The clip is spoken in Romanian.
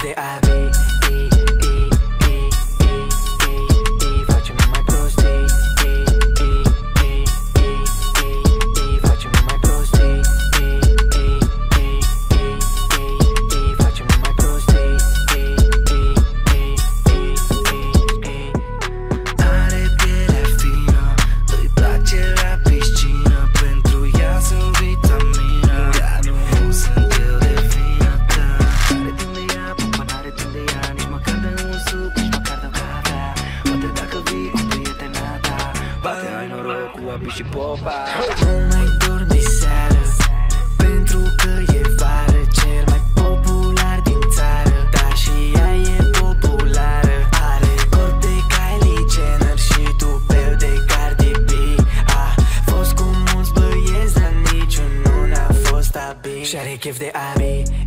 de abi. Facem mai prostii. Facem mai prostii. Facem mai prostii. Are pielea fină, îi place la piscină, pentru ea sunt vitamină. Dar nu sunt eu de vină ta. N-are timp de ea, pupa n-are timp de ea, nici măcar de un suc, nici măcar de cafea. Poate dacă vii cu prietena ta, poate ai noroc cu Abi și Popa. Nu mai dormi seară, pentru că e vară. Cel mai popular din țară, dar și ea e populară. Are corp de Kylie Jenner și tupeu de Cardi B. A fost cu mulți băieți, dar niciunul n-a fost Abi. Și are chef de Abi.